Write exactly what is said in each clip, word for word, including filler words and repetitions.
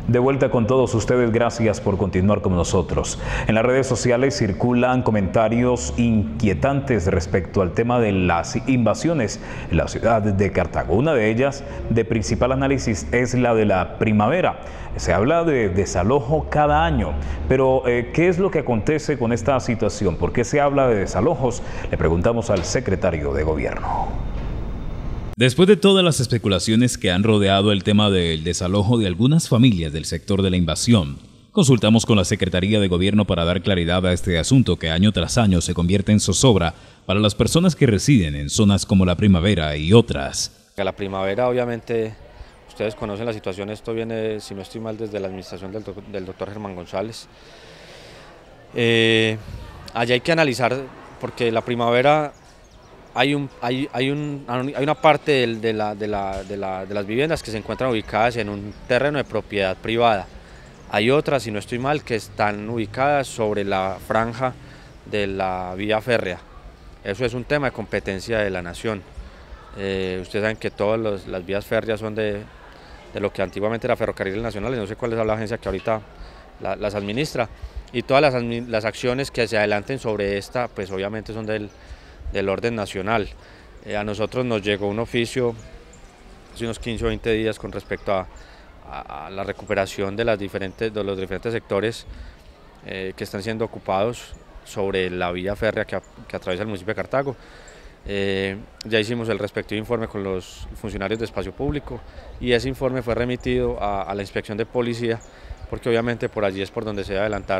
De vuelta con todos ustedes, gracias por continuar con nosotros. En las redes sociales circulan comentarios inquietantes respecto al tema de las invasiones en la ciudad de Cartago. Una de ellas, de principal análisis, es la de la primavera. Se habla de desalojo cada año, pero eh, ¿qué es lo que acontece con esta situación? ¿Por qué se habla de desalojos? Le preguntamos al secretario de Gobierno. Después de todas las especulaciones que han rodeado el tema del desalojo de algunas familias del sector de la invasión, consultamos con la Secretaría de Gobierno para dar claridad a este asunto que año tras año se convierte en zozobra para las personas que residen en zonas como la Primavera y otras. La Primavera, obviamente, ustedes conocen la situación, esto viene, si no estoy mal, desde la administración del, doc del doctor Germán González. Eh, allá hay que analizar, porque la Primavera... Hay, un, hay, hay, un, hay una parte de, de, la, de, la, de, la, de las viviendas que se encuentran ubicadas en un terreno de propiedad privada. Hay otras, si no estoy mal, que están ubicadas sobre la franja de la vía férrea. Eso es un tema de competencia de la nación. Eh, ustedes saben que todas los, las vías férreas son de, de lo que antiguamente era Ferrocarriles Nacionales, no sé cuál es la agencia que ahorita la, las administra. Y todas las, las acciones que se adelanten sobre esta, pues obviamente son del... del orden nacional. Eh, a nosotros nos llegó un oficio hace unos quince o veinte días con respecto a, a, a la recuperación de, las diferentes, de los diferentes sectores eh, que están siendo ocupados sobre la vía férrea que, a, que atraviesa el municipio de Cartago. Eh, ya hicimos el respectivo informe con los funcionarios de espacio público y ese informe fue remitido a, a la inspección de policía, porque obviamente por allí es por donde se debe adelantar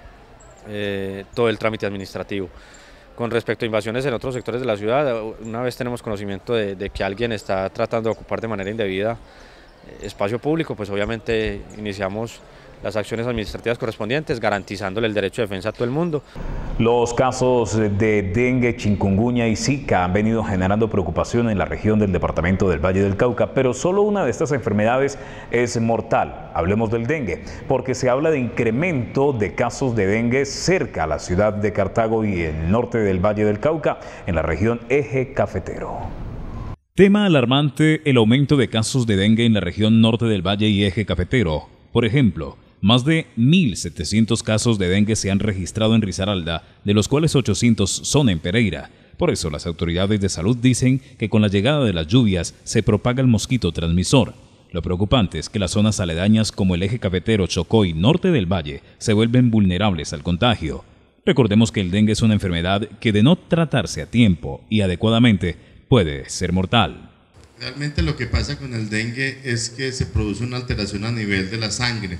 eh, todo el trámite administrativo. Con respecto a invasiones en otros sectores de la ciudad, una vez tenemos conocimiento de, de que alguien está tratando de ocupar de manera indebida espacio público, pues obviamente iniciamos las acciones administrativas correspondientes, garantizándole el derecho de defensa a todo el mundo. Los casos de dengue, chikungunya y zika han venido generando preocupación en la región del departamento del Valle del Cauca, pero solo una de estas enfermedades es mortal. Hablemos del dengue, porque se habla de incremento de casos de dengue cerca a la ciudad de Cartago y el norte del Valle del Cauca, en la región Eje Cafetero. Tema alarmante el aumento de casos de dengue en la región norte del Valle y Eje Cafetero. Por ejemplo, más de mil setecientos casos de dengue se han registrado en Risaralda, de los cuales ochocientos son en Pereira. Por eso las autoridades de salud dicen que con la llegada de las lluvias se propaga el mosquito transmisor. Lo preocupante es que las zonas aledañas como el Eje Cafetero, Chocó y norte del Valle se vuelven vulnerables al contagio. Recordemos que el dengue es una enfermedad que, de no tratarse a tiempo y adecuadamente, puede ser mortal. Realmente lo que pasa con el dengue es que se produce una alteración a nivel de la sangre.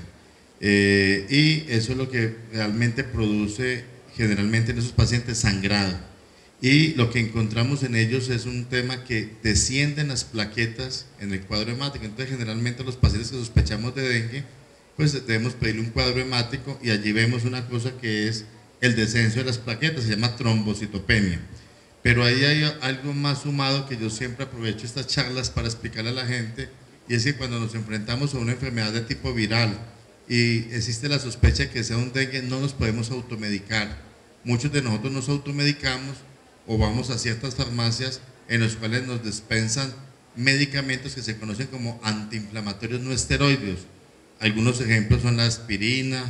Eh, y eso es lo que realmente produce generalmente en esos pacientes sangrado, y lo que encontramos en ellos es un tema que descienden las plaquetas en el cuadro hemático. Entonces generalmente los pacientes que sospechamos de dengue, pues debemos pedirle un cuadro hemático y allí vemos una cosa que es el descenso de las plaquetas, se llama trombocitopenia. Pero ahí hay algo más sumado que yo siempre aprovecho estas charlas para explicarle a la gente, y es que cuando nos enfrentamos a una enfermedad de tipo viral y existe la sospecha de que sea un dengue, no nos podemos automedicar. Muchos de nosotros nos automedicamos o vamos a ciertas farmacias en las cuales nos dispensan medicamentos que se conocen como antiinflamatorios no esteroideos. Algunos ejemplos son la aspirina,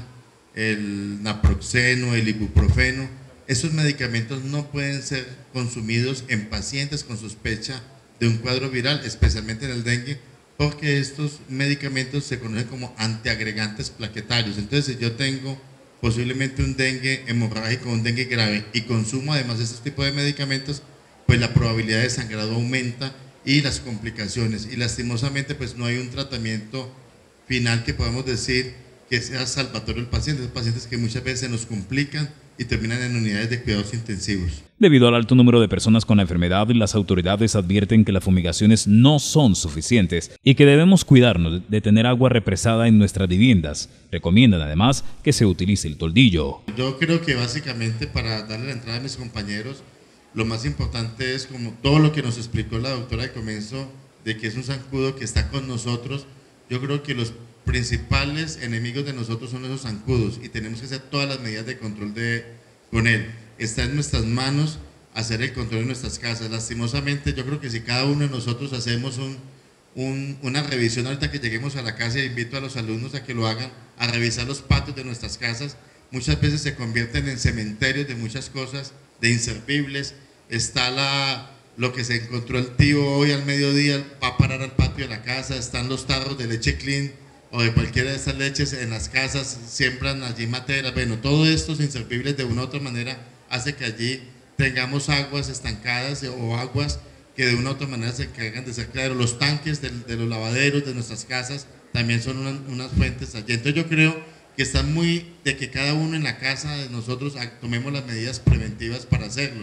el naproxeno, el ibuprofeno. Esos medicamentos no pueden ser consumidos en pacientes con sospecha de un cuadro viral, especialmente en el dengue, porque estos medicamentos se conocen como antiagregantes plaquetarios. Entonces, si yo tengo posiblemente un dengue hemorrágico, un dengue grave, y consumo además estos tipos de medicamentos, pues la probabilidad de sangrado aumenta y las complicaciones. Y lastimosamente, pues no hay un tratamiento final que podamos decir que sea salvatorio al paciente. Los pacientes que muchas veces se nos complican y terminan en unidades de cuidados intensivos. Debido al alto número de personas con la enfermedad, las autoridades advierten que las fumigaciones no son suficientes y que debemos cuidarnos de tener agua represada en nuestras viviendas. Recomiendan además que se utilice el toldillo. Yo creo que básicamente, para darle la entrada a mis compañeros, lo más importante es, como todo lo que nos explicó la doctora de comienzo, de que es un zancudo que está con nosotros. Yo creo que los principales enemigos de nosotros son esos zancudos y tenemos que hacer todas las medidas de control de, con él. Está en nuestras manos hacer el control de nuestras casas. Lastimosamente, yo creo que si cada uno de nosotros hacemos un, un, una revisión ahorita que lleguemos a la casa, e invito a los alumnos a que lo hagan, a revisar los patios de nuestras casas. Muchas veces se convierten en cementerios de muchas cosas, de inservibles. Está la, lo que se encontró el tío hoy al mediodía, va a parar al patio de la casa. Están los tarros de leche clean o de cualquiera de estas leches en las casas, siembran allí materas. Bueno, todo estos inservibles de una u otra manera hace que allí tengamos aguas estancadas o aguas que de una u otra manera se encargan de ser claros. Los tanques de, de los lavaderos de nuestras casas también son una, unas fuentes allí. Entonces yo creo que están muy de que cada uno en la casa de nosotros tomemos las medidas preventivas para hacerlo.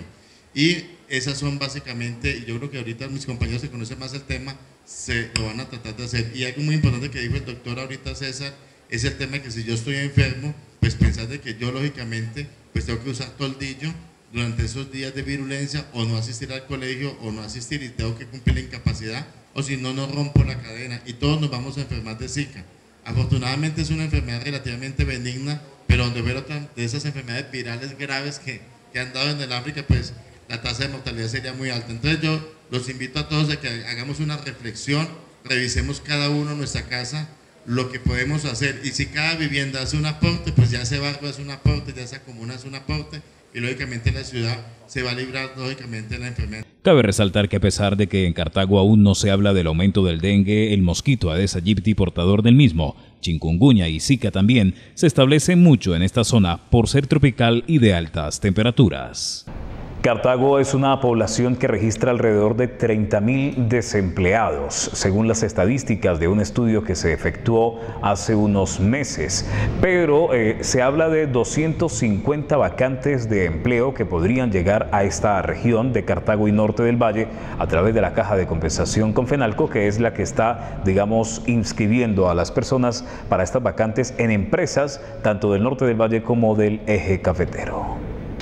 Y esas son básicamente, y yo creo que ahorita mis compañeros que conocen más el tema, se lo van a tratar de hacer. Y algo muy importante que dijo el doctor ahorita, César, es el tema de que si yo estoy enfermo, pues pensar de que yo lógicamente pues tengo que usar toldillo durante esos días de virulencia, o no asistir al colegio, o no asistir y tengo que cumplir la incapacidad, o si no, no rompo la cadena y todos nos vamos a enfermar de Zika. Afortunadamente es una enfermedad relativamente benigna, pero donde ver otra de esas enfermedades virales graves que, que han dado en el África, pues la tasa de mortalidad sería muy alta. Entonces yo los invito a todos a que hagamos una reflexión, revisemos cada uno en nuestra casa lo que podemos hacer, y si cada vivienda hace un aporte, pues ya ese barrio hace un aporte, ya esa comuna hace un aporte, y lógicamente la ciudad se va a librar lógicamente de la enfermedad. Cabe resaltar que a pesar de que en Cartago aún no se habla del aumento del dengue, el mosquito Aedes aegypti portador del mismo, chikungunya y Zika también, se establece mucho en esta zona por ser tropical y de altas temperaturas. Cartago es una población que registra alrededor de treinta mil desempleados, según las estadísticas de un estudio que se efectuó hace unos meses. Pero eh, se habla de doscientas cincuenta vacantes de empleo que podrían llegar a esta región de Cartago y Norte del Valle a través de la Caja de Compensación Confenalco, que es la que está, digamos, inscribiendo a las personas para estas vacantes en empresas tanto del Norte del Valle como del eje cafetero.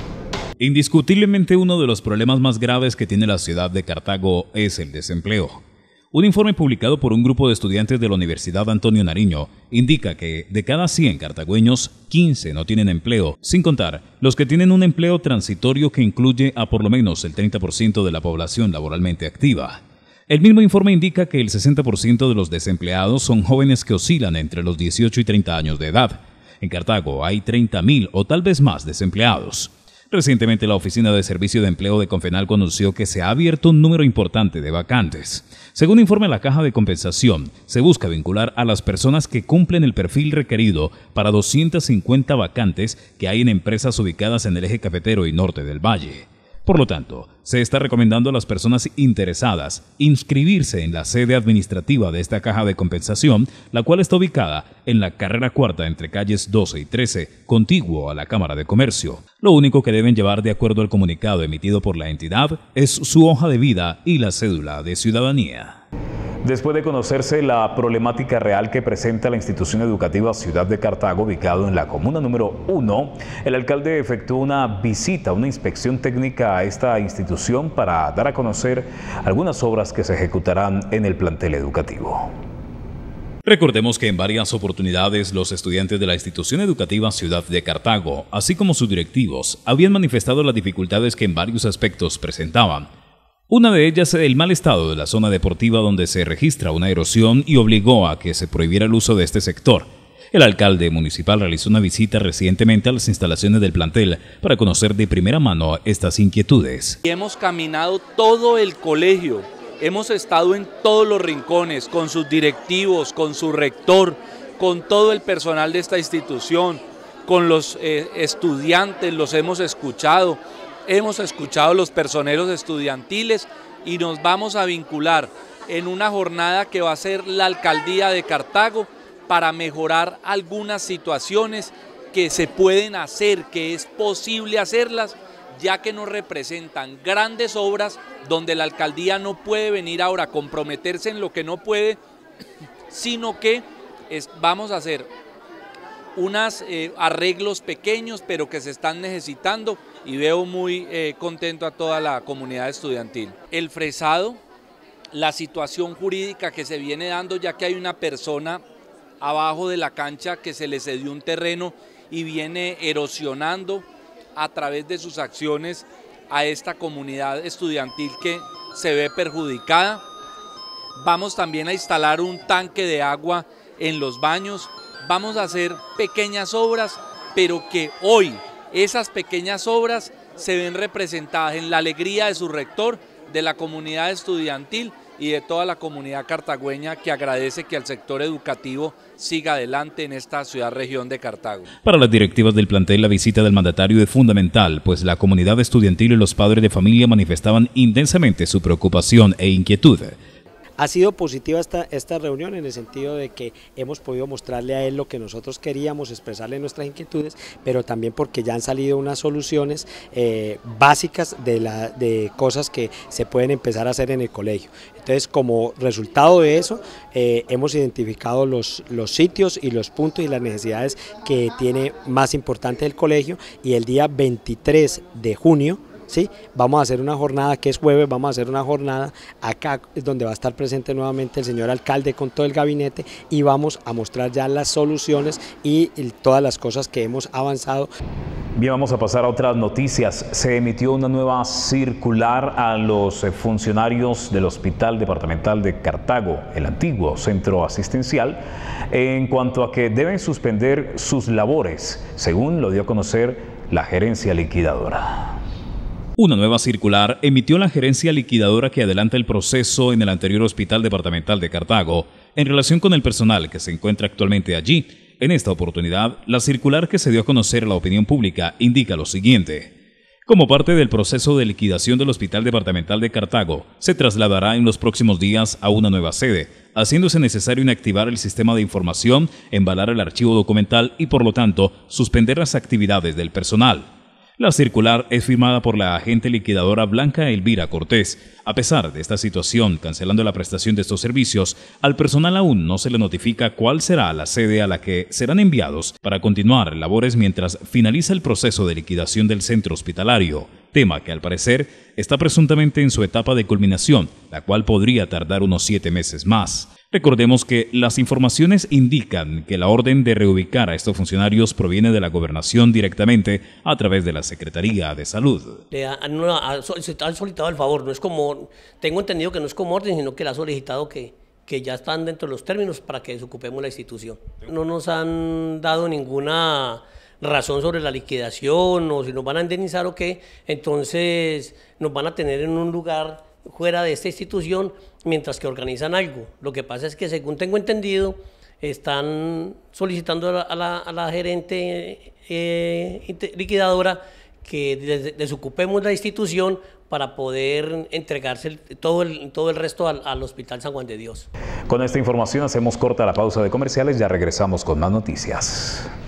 Indiscutiblemente uno de los problemas más graves que tiene la ciudad de Cartago es el desempleo. Un informe publicado por un grupo de estudiantes de la Universidad Antonio Nariño indica que de cada cien cartagüeños, quince no tienen empleo, sin contar los que tienen un empleo transitorio que incluye a por lo menos el treinta por ciento de la población laboralmente activa. El mismo informe indica que el sesenta por ciento de los desempleados son jóvenes que oscilan entre los dieciocho y treinta años de edad. En Cartago hay treinta mil o tal vez más desempleados. Recientemente la Oficina de Servicio de Empleo de Confenalco anunció que se ha abierto un número importante de vacantes. Según informa la Caja de Compensación, se busca vincular a las personas que cumplen el perfil requerido para doscientas cincuenta vacantes que hay en empresas ubicadas en el eje cafetero y norte del valle. Por lo tanto, se está recomendando a las personas interesadas inscribirse en la sede administrativa de esta Caja de Compensación, la cual está ubicada en la carrera cuarta entre calles doce y trece, contiguo a la Cámara de Comercio. Lo único que deben llevar de acuerdo al comunicado emitido por la entidad es su hoja de vida y la cédula de ciudadanía. Después de conocerse la problemática real que presenta la institución educativa Ciudad de Cartago, ubicado en la comuna número uno, el alcalde efectuó una visita, una inspección técnica a esta institución para dar a conocer algunas obras que se ejecutarán en el plantel educativo. Recordemos que en varias oportunidades los estudiantes de la institución educativa Ciudad de Cartago, así como sus directivos, habían manifestado las dificultades que en varios aspectos presentaban. Una de ellas, el mal estado de la zona deportiva donde se registra una erosión y obligó a que se prohibiera el uso de este sector. El alcalde municipal realizó una visita recientemente a las instalaciones del plantel para conocer de primera mano estas inquietudes. Hemos caminado todo el colegio, hemos estado en todos los rincones, con sus directivos, con su rector, con todo el personal de esta institución, con los eh, estudiantes, los hemos escuchado. Hemos escuchado los personeros estudiantiles y nos vamos a vincular en una jornada que va a ser la alcaldía de Cartago para mejorar algunas situaciones que se pueden hacer, que es posible hacerlas, ya que nos representan grandes obras donde la alcaldía no puede venir ahora a comprometerse en lo que no puede, sino que es, vamos a hacer unos eh, arreglos pequeños pero que se están necesitando, y veo muy eh, contento a toda la comunidad estudiantil. El fresado, la situación jurídica que se viene dando, ya que hay una persona abajo de la cancha que se le cedió un terreno y viene erosionando a través de sus acciones a esta comunidad estudiantil que se ve perjudicada. Vamos también a instalar un tanque de agua en los baños. Vamos a hacer pequeñas obras, pero que hoy esas pequeñas obras se ven representadas en la alegría de su rector, de la comunidad estudiantil y de toda la comunidad cartagüeña, que agradece que el sector educativo siga adelante en esta ciudad región de Cartago. Para las directivas del plantel, la visita del mandatario es fundamental, pues la comunidad estudiantil y los padres de familia manifestaban intensamente su preocupación e inquietud. Ha sido positiva esta, esta reunión en el sentido de que hemos podido mostrarle a él lo que nosotros queríamos, expresarle nuestras inquietudes, pero también porque ya han salido unas soluciones eh, básicas de, la, de cosas que se pueden empezar a hacer en el colegio. Entonces, como resultado de eso, eh, hemos identificado los, los sitios y los puntos y las necesidades que tiene más importante el colegio, y el día veintitrés de junio, ¿sí? Vamos a hacer una jornada, que es jueves, vamos a hacer una jornada acá donde va a estar presente nuevamente el señor alcalde con todo el gabinete, y vamos a mostrar ya las soluciones y todas las cosas que hemos avanzado. Bien, vamos a pasar a otras noticias. Se emitió una nueva circular a los funcionarios del Hospital Departamental de Cartago, el antiguo centro asistencial, en cuanto a que deben suspender sus labores, según lo dio a conocer la gerencia liquidadora. Una nueva circular emitió la gerencia liquidadora que adelanta el proceso en el anterior Hospital Departamental de Cartago en relación con el personal que se encuentra actualmente allí. En esta oportunidad, la circular que se dio a conocer a la opinión pública indica lo siguiente. Como parte del proceso de liquidación del Hospital Departamental de Cartago, se trasladará en los próximos días a una nueva sede, haciéndose necesario inactivar el sistema de información, embalar el archivo documental y, por lo tanto, suspender las actividades del personal. La circular es firmada por la agente liquidadora Blanca Elvira Cortés. A pesar de esta situación, cancelando la prestación de estos servicios, al personal aún no se le notifica cuál será la sede a la que serán enviados para continuar labores mientras finaliza el proceso de liquidación del centro hospitalario, tema que al parecer está presuntamente en su etapa de culminación, la cual podría tardar unos siete meses más. Recordemos que las informaciones indican que la orden de reubicar a estos funcionarios proviene de la gobernación directamente a través de la Secretaría de Salud. Le han, han solicitado el favor, no es como, tengo entendido que no es como orden, sino que le ha solicitado que, que ya están dentro de los términos para que desocupemos la institución. No nos han dado ninguna razón sobre la liquidación o si nos van a indemnizar o qué, entonces nos van a tener en un lugar fuera de esta institución mientras que organizan algo. Lo que pasa es que, según tengo entendido, están solicitando a la, a la, a la gerente eh, liquidadora que des, desocupemos la institución para poder entregarse el, todo, el, todo el resto al, al Hospital San Juan de Dios. Con esta información hacemos corta la pausa de comerciales, ya regresamos con más noticias.